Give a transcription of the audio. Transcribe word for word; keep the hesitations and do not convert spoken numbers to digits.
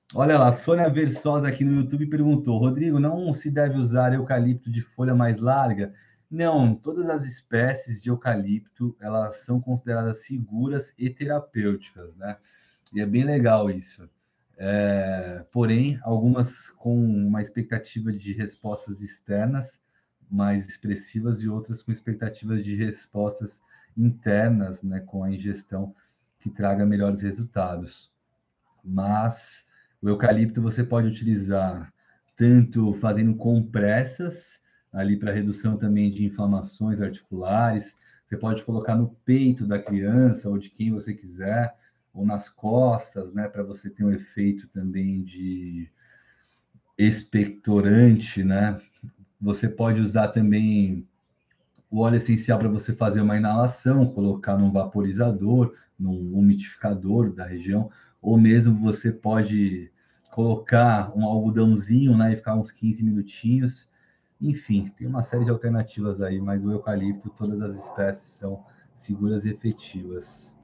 Olha lá, Sônia Versosa aqui no YouTube perguntou: Rodrigo, não se deve usar eucalipto de folha mais larga? Não, todas as espécies de eucalipto, elas são consideradas seguras e terapêuticas, né? E é bem legal isso. É, porém, algumas com uma expectativa de respostas externas mais expressivas e outras com expectativas de respostas internas, né, com a ingestão que traga melhores resultados. Mas o eucalipto você pode utilizar tanto fazendo compressas, ali para redução também de inflamações articulares. Você pode colocar no peito da criança ou de quem você quiser, ou nas costas, né, para você ter um efeito também de expectorante, né? Você pode usar também o óleo essencial para você fazer uma inalação, colocar num vaporizador, num umidificador da região, ou mesmo você pode colocar um algodãozinho, né, e ficar uns quinze minutinhos. Enfim, tem uma série de alternativas aí, mas o eucalipto, todas as espécies são seguras e efetivas.